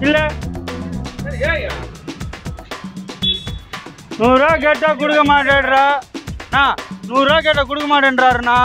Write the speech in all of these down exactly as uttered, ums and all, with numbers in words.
இல்ல நூறுரூவா கேட்டா கொடுக்க மாட்டேன்றா அண்ணா நூறுரூவா கேட்டா கொடுக்க மாட்டேன்றாருண்ணா.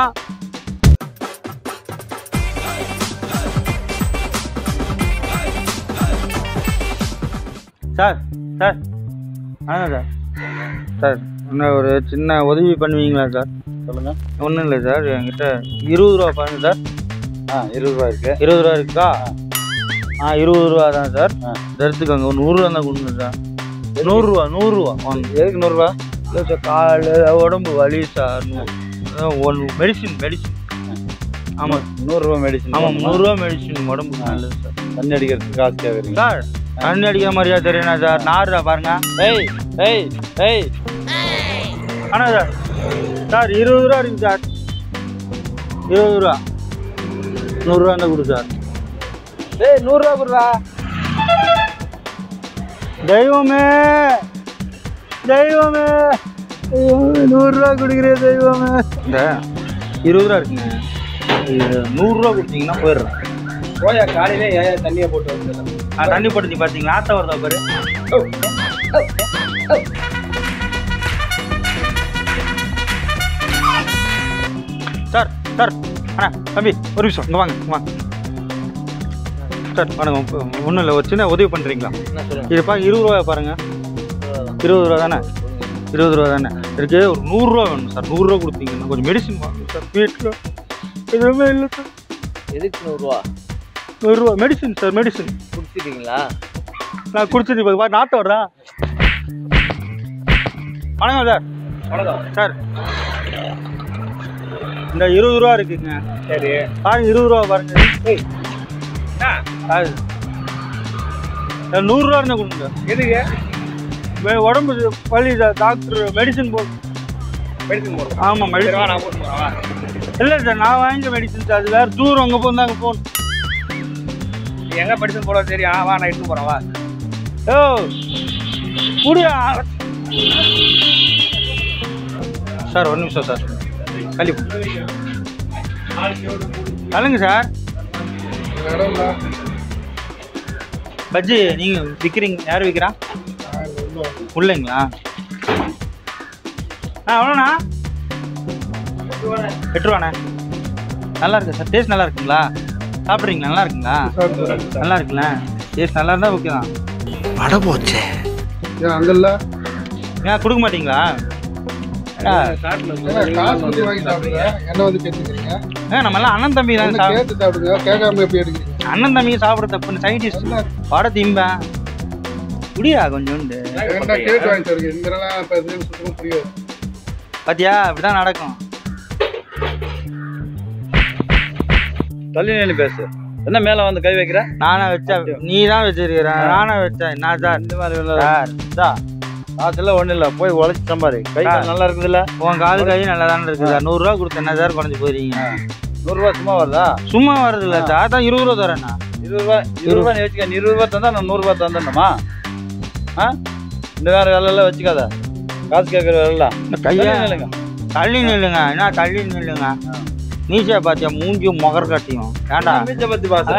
சார் சார் ஆ சார் சார் என்ன ஒரு சின்ன உதவி பண்ணுவீங்களா சார்? சொல்லுங்கள். ஒன்றும் இல்லை சார், என்கிட்ட இருபது ரூபா பாருங்க சார். ஆ இருபது ரூபா இருக்கு. இருபது ரூபா இருக்கா? ஆ இருபது ரூபா தான் சார். எடுத்துக்கோங்க. ஒரு நூறுரூவா தான் கொடுங்க சார். நூறுரூவா நூறுரூவா எதுக்கு நூறுரூவா? இல்லை சார், கால் உடம்பு வலி சார். ஒன் மெடிசின் மெடிசின் ஆமாம் நூறுரூவா மெடிசின். ஆமாம் நூறுரூவா மெடிசின் உடம்புக்கு நல்லது சார். தண்ணி அடிக்கிறதுக்கு காசு கேட்குறீங்க சார்? தண்ணி அடிக்கிற மாதிரியா தெரியுண்ணா சார்? நாடுறா பாருங்க. ஏய் ஏய் ஏய் ஆனா சார் சார் இருபது ரூபா இருக்கு சார். இருபது ரூபா நூறுரூவா இருந்தால் கொடு சார். ஏய் நூறுரூவா கொடுறா. தெய்வமே தெய்வமே நூறுரூவா கொடுக்குறே தெய்வமே. இந்த இருபது ரூபா இருக்குங்க, நூறுரூவா கொடுத்தீங்கன்னா போயிடுறேன். போயா காலையிலே ஏன் தண்ணியை போட்டு வந்து தண்ணி போட்டு பார்த்தீங்களா? ஆத்த வருதா பாரு. சார் சார் அண்ணா தம்பி ஒரு நிமிஷம் இங்கே வாங்க வாங்க சார். வணக்கம். ஒன்றும் இல்லை, ஒரு சின்ன உதவி பண்ணுறீங்களா? இது பாருங்க இருபது ரூபா பாருங்க. இருபது ரூபா தானே? இருபது ரூபா தானே இருக்கு. ஒரு நூறுரூவா வேணும் சார். நூறுரூவா கொடுத்தீங்கன்னா கொஞ்சம் மெடிசின் வாங்க சார். வீட்டில் எதுவுமே இல்லை சார். எதுக்கு நூறுரூவா? நூறுரூவா மெடிசின் சார். மெடிசின் குடிச்சிட்டீங்களா? நான் குடிச்சிட்டு இப்போ நாட்டை வர்றா. வணக்கம் சார். வணக்கம் சார். இந்த இருபது ரூபா இருக்குங்க. சரி பாருங்க இருபது ரூபா பாருங்க. நூறுரூவா இருந்தால் கொடுங்க. எதுக்கு? உடம்பு வலி டாக்டர் மெடிசன் போடு. மெடிசன் போடு. ஆமாம் மெடிசன் நான் போட்டு இல்லை சார், நான் வாங்கிக்க மெடிசன் சார். அது வேறு தூரம் அங்கே போகணும் அங்கே போகணும். எங்கே மெடிசன் போட தெரியும்? ஆ வா நான் எடுத்து போகிறேன் வா. ஓ முடியா சார்? ஒரு நிமிஷம் சார். கழி கலங்க சார். பஜ்ஜி நீங்கள் விற்கிறீங்க? யார் விற்கிறா? உள்ளைங்களா? ஆ எவ்வளோண்ணா? எட்டு ரூபாண்ணே. நல்லா இருக்கு சார். டேஸ்ட் நல்லா இருக்குங்களா? சாப்பிட்றீங்களா? நல்லா இருக்குங்களா? நல்லா இருக்குல்ல? டேஸ்ட் நல்லா இருந்தால் ஓகே தான். அட போச்சே அங்கல்ல. ஏன் கொடுக்க மாட்டீங்களா? நம்ம எல்லாம் அண்ணன் தம்பி தான். அண்ணன் தம்பிங்க சாப்பிட தப்பு. சயின்டிஸ்ட் பட திம்பேன் குடியா கொஞ்சோண்டு. பாத்தியா அப்படிதான் நடக்கும். தள்ளி நின்று பேசு. என்ன மேல வந்து கை வைக்கிற? நானா வச்சா? நீ தான் வச்சிருக்கிற. நானா வச்சேன். நான் சார் இந்த மாதிரி சார் காசுல ஒன்றும் இல்லை. போய் உழைச்சி சம்பாரு. கை நல்லா இருக்குது இல்லை? உன் காலு கை நல்லா தானே இருக்குது சார். நூறுரூவா கொடுத்து என்ன சார் குறைஞ்சி போயிருக்கீங்க? நூறுரூவா சும்மா வருதா? சும்மா வருது இல்லை சார். தான் இருபது ரூபா தரேண்ணா. இருபது ரூபா இருபது ரூபா நீ வச்சுக்க. இருபது ரூபா தந்தா நான் நூறுரூவா தந்துடணுமா? ஆ இந்த வேறு வேலையெல்லாம் வச்சுக்காத. காசு கேட்குற வேலைலாம் கையா இல்லைங்க. தள்ளி நில்லுங்க. என்ன தள்ளி நில்லுங்க? மீசையை பார்த்தியா? மூஞ்சியும் முகர் கட்டியும். ஏண்டா மீச்சை பற்றி பாச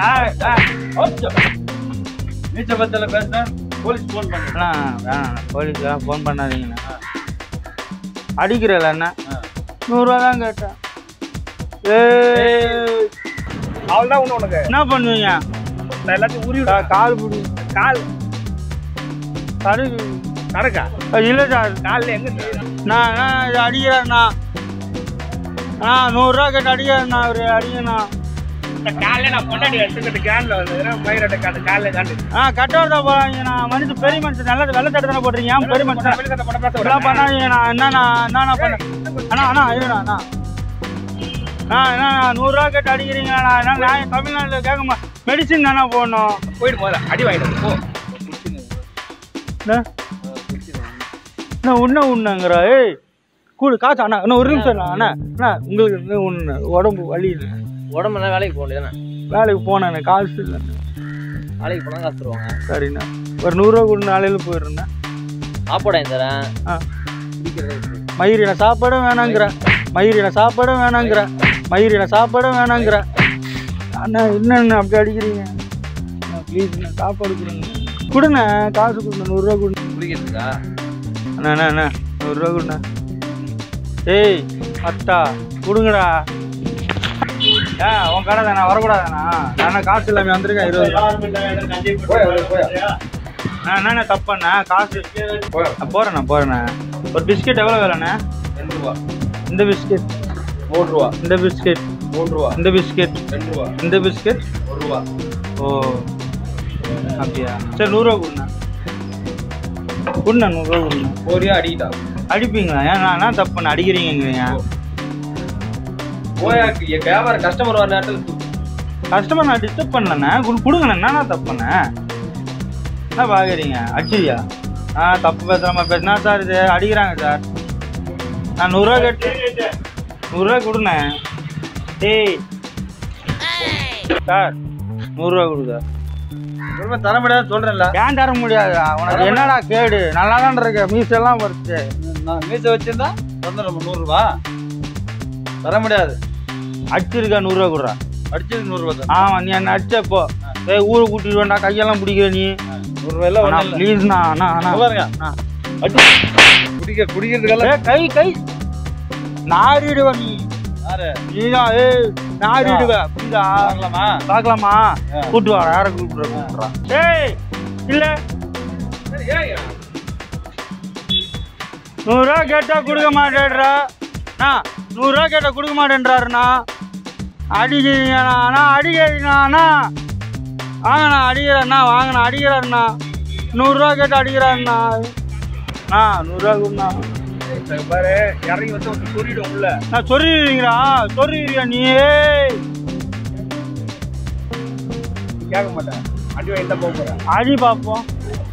மீச்சை பற்றியில் பேசுகிறேன். போலீஸ் ஃபோன் பண்ணலாம். வேணாம் போலீஸ்லாம் ஃபோன் பண்ணாதீங்கண்ணா. அடிக்கிறல என்ன? நூறுரூவா தான் கேட்டேன். ஏ அவள் தான் ஒன்று உனக்கு என்ன பண்ணுவீங்க? நான் எல்லாத்தையும் உரி கால் பிடி. கால் கரு கணக்கா? இல்லை சார். காலில் எங்கே நான் நான் அடிக்கிறேண்ணா. ஆ நூறுரூவா கேட்டு அடிக்கிறேண்ணா. ஒரு அடிங்கண்ணா. காலையில் நான் பொண்டாடி எடுத்துக்கிட்டு கேனில் வந்து மயிரோட காட்டு காலையில் காட்டு. ஆ கட்டோர் தான் போகிறாங்கண்ணா. மனுஷன் பெரிய மனுஷன் நல்லா வெள்ளை தட்டு தானே போடுறீங்க. ஏன் பெரிய மனுஷன் இதெல்லாம் பண்ணாதீங்கண்ணா. என்னண்ணா என்னண்ணா பண்ண அண்ணா அண்ணா இருண்ணா அண்ணா ஆ என்ன நூறுரூவா கேட்டு அடிக்கிறீங்கண்ணா? என்ன நான் தமிழ்நாட்டில் கேட்க மெடிசின் தானே போடணும். போயிட்டு போதா அடி வாங்கிட்டு போ. அண்ணா உண்ண உண்ணாங்கிறா? ஏய் கூடு காசு அண்ணா. இன்னும் ஒரு நிமிஷம் அண்ணா. அண்ணா உங்களுக்கு ஒன்று உடம்பு வலி இல்லை. உடம்புனா வேலைக்கு போக முடியாதுண்ணா. வேலைக்கு போனேண்ணே. காசு இல்லை. வேலைக்கு போனால் காசு தருவாங்க. சரிண்ணா. ஒரு நூறுரூவா கொண்டு நாளையில் போயிடுறேண்ணா. சாப்பாடு தரேன். ஆ மயிரி நான் சாப்பாடும் வேணாங்கிறேன். மயிரி நான் சாப்பாடும் வேணாங்கிறேன். மயிரி நான் சாப்பாடும் வேணாங்கிறேன். அண்ணா என்னண்ணா அப்படி அடிக்கிறீங்க? ப்ளீஸ்ண்ணா சாப்பாடு கொடுங்க. கொடுண்ணே காசு கொடுங்க, நூறுரூவா கொடுங்க. குடிக்கிறதுக்கா? அண்ணா அண்ணா அண்ணா நூறுரூவா கொடுண்ணா. ஏய் அத்தா கொடுங்கடா. ஏ உன் கடை தானே, வரக்கூடாதாண்ணா? நான் காசு இல்லாமல் வந்திருக்கேன். இருபது அண்ணா தப்பண்ணா, காசு போகிறேண்ணா போகிறேண்ணா. ஒரு பிஸ்கெட் எவ்வளோ வேலைண்ணே? ரெண்டு ரூபா. இந்த பிஸ்கெட் மூணு ரூபா. இந்த பிஸ்கெட் மூணு ரூபா. இந்த பிஸ்கெட் ரெண்டு ரூபா. இந்த பிஸ்கெட் ஒரு ரூபா. ஓ அப்படியா? சரி நூறுரூவா கொடுண்ணா. கொடுண்ணா நூறுரூவா கொடுண்ணா. போறியா அடிக்கிட்டா? அடிப்பீங்களா? ஏன் நான் என்ன தப்பு பண்ண அடிக்கிறீங்க? போயா வியாபாரம் கஸ்டமர் வர நேரத்தில் கஸ்டமர் நான் டிஸ்டர்ப் பண்ணலண்ணே. கொடுங்கண்ணா. என்னண்ணா தப்பு பண்ணேன்? என்ன பார்க்குறீங்க? அடிச்சியா? ஆ தப்பு பேசுகிறமா பேசுனா சார்? இது அடிக்கிறாங்க சார். நான் நூறுரூவா கேட்டு நூறுரூவா கொடுண்ணே. ஏய் சார் நூறுரூவா கொடுங்க. தர முடியாது சொல்கிறேன்ல. ஏன் தர முடியாது? உனக்கு என்னடா கேடு? நல்லா தான் இருக்க, மீசெல்லாம் வருது. நான் மீசை வச்சிருந்தா வந்து நம்ம நூறுரூவா தர முடியாது. அடிச்சிருக்கா? நூறுரூவா கொடுறா. அடிச்சது நூறுரூவா தான். ஆமாம் நீ என்ன அடிச்சப்போ ஏய் ஊரை கூட்டிட்டு வேண்டா, கையெல்லாம் பிடிக்கிற நீ. நூறுரூவா எல்லாம் ப்ளீஸ்ண்ணா. அண்ணா அண்ணா பாருங்க அடி குடிக்க குடிக்கிறதுக்கெல்லாம் கை கை நாரிடுவ நீ. நீதான் ஏய் நாரிடுவ. புரியுதா? பார்க்கலாமா? பார்க்கலாமா? கூட்டு வா. யாரை கூப்பிடுறா? ஏய் இல்ல நூறுரூவா கேட்டா கொடுக்க மாட்டேன்றா. அண்ணா நூறுரூவா கேட்டா கொடுக்க மாட்டேன்றாருண்ணா. அடிக்கிறீங்கண்ணா. அண்ணா அடிக்கிறீங்கண்ணா. வாங்கண்ணா அடிக்கிறேண்ணா. வாங்கண்ணா அடிக்கிறாருண்ணா. நூறுரூவா கேட்டு அடிக்கிறாருண்ணா. அண்ணா நூறுரூவா கொடுண்ணா. பாரு இறங்கி வந்து ஒன்று சொல்லிடும் உள்ள. நான் சொல்லிடுறீங்களா? சொல்லிடுறியா நீ? கேட்க மாட்டேன். அடி வாங்கி தான் போக போகிறேன். அடி பார்ப்போம்.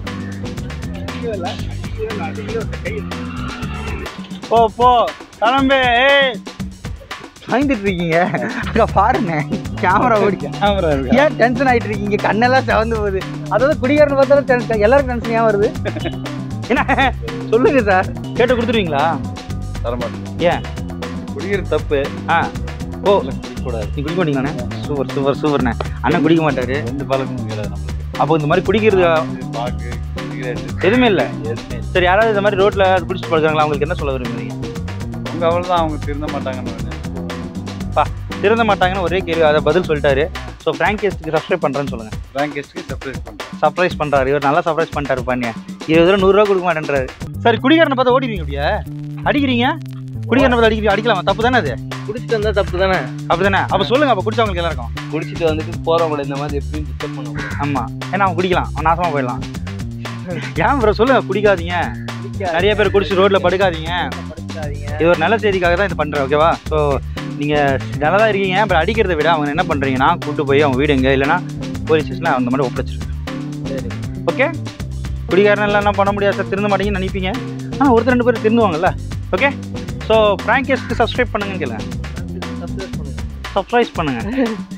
போ போ கிளம்பு. ஏய் வாங்கிட்டு இருக்கீங்க அங்கே பாருங்க. கேமரா ஓடி கேமரா இருக்கு. ஏன் டென்ஷன் ஆகிட்டு இருக்கீங்க? கண்ணெல்லாம் செவந்து போகுது. அதாவது குடிகாரன்னு பார்த்தாலும் டென்ஷன். எல்லாருக்கும் டென்ஷன் ஏன் வருது? என்ன சொல்லுங்க சார். கேட்டு கொடுத்துருவீங்களா? தரமாட்டேன். ஏன்? குடிக்கிறது தப்பு. ஆ ஓ குடிக்கக்கூடாது. நீ குடிக்க மாட்டீங்களாண்ணே? சூப்பர் சூப்பர் சூப்பர்ண்ணே. அண்ணன் குடிக்க மாட்டாரு. எந்த பழக்கமும் கிடையாது நம்மளுக்கு. அப்போ இந்த மாதிரி குடிக்கிறது பாக்கு சிகரெட் எதுவுமே இல்லை. எதுவுமே. சரி யாராவது இந்த மாதிரி ரோட்டில் குடிச்சிட்டு பழகிறாங்களா? அவங்களுக்கு என்ன சொல்ல விரும்புறீங்க? அவங்க அவ்வளோதான். அவங்க திருந்த மாட்டாங்கன்னு பா திருந்த மாட்டாங்கன்னு ஒரே கேள்வி, அதை பதில் சொல்லிட்டாரு. ஸோ ஃப்ராங்கேஸ்க்கு சப்ஸ்கிரைப் பண்ணுறேன்னு சொல்லுங்கள். ஃப்ராங்கேஸ்க்கு சர்ப்ரைஸ் பண்ணுறேன். சர்ப்ரைஸ் பண்ணுறாரு. இவர் நல்லா சர்ப்ரைஸ் பண்ணிட்டாரு. பண்ணியா இருபது ரூபா நூறுரூவா கொடுக்க மாட்டேன்றாரு. சரி குடிகாரனை பார்த்தா ஓடிடுவீங்க? அப்படியே அடிக்கிறீங்க? குடிகாரனை பார்த்து அடிக்கிறீங்க? அடிக்கலாமா? தப்பு தானே அது? குடிச்சிட்டு வந்தால் தப்பு தானே? அப்படி தானே? அப்போ சொல்லுங்கள். அப்போ குடிச்சவங்களுக்கு எல்லாருக்கும் குடிச்சிட்டு வந்துட்டு போகிறவங்கள இந்த மாதிரி எப்படியும் டிஸ்டர்ப் பண்ண. ஆமாம். ஏன்னா அவன் குடிக்கலாம், அவன் நாசமாக போயிடலாம். ஏன் ப்ரோ சொல்லுங்க. குடிக்காதீங்க. நிறைய பேர் குடிச்சு ரோட்டில் படுக்காதீங்க. இது ஒரு நல்ல செய்திக்காக தான் இது பண்ணுறேன். ஓகேவா? ஸோ நீங்கள் நல்லா தான் இருக்கீங்க. அப்புறம் அடிக்கிறத விட அவங்க என்ன பண்ணுறீங்கன்னா கூப்பிட்டு போய் அவங்க வீடு எங்கே இல்லைன்னா போலீஸ் ஸ்டேஷனில் அந்த மாதிரி ஒப்படைச்சிருக்கேன். சரி ஓகே. குடிகாரனெல்லாம் என்ன பண்ண முடியாது சார், திருந்த மாட்டீங்கன்னு நினைப்பீங்க. ஆனால் ஒருத்தர் ரெண்டு பேர் திருந்துவாங்கல்ல. ஓகே. ஸோ ஃப்ராங்கேஸ்க்கு சப்ஸ்கிரைப் பண்ணுங்கன்னு கேளுங்க. சப்ஸ்கிரைப் பண்ணுங்கள். சப்ஸ்கிரைப் பண்ணுங்கள்.